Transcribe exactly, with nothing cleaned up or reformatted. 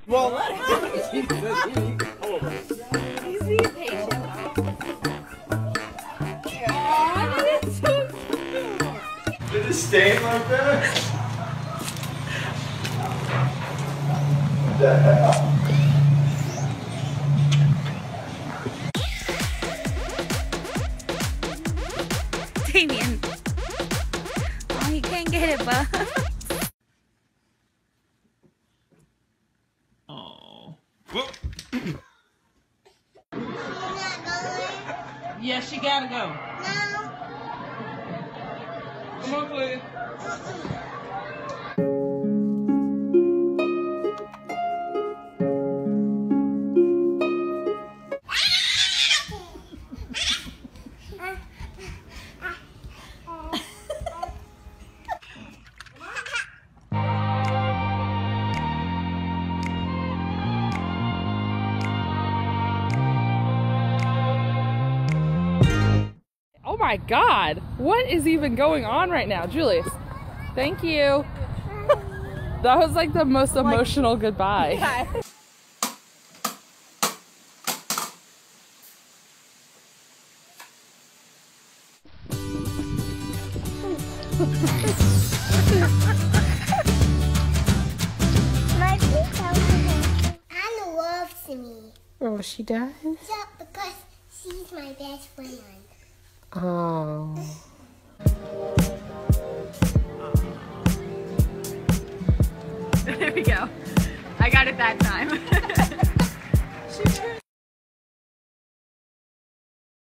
Well, He's being patient. God, it's so cute. did it stain like that? What the hell? Damien. Oh, you can't get it, bud. Oh. Yes, you gotta go. No. Come on, Clay. Oh my God, what is even going on right now? Julius, thank you. That was like the most emotional goodbye. Yeah. My sister Anna loves me. Oh, she does? Yeah, because she's my best friend. Oh. There we go. I got it that time.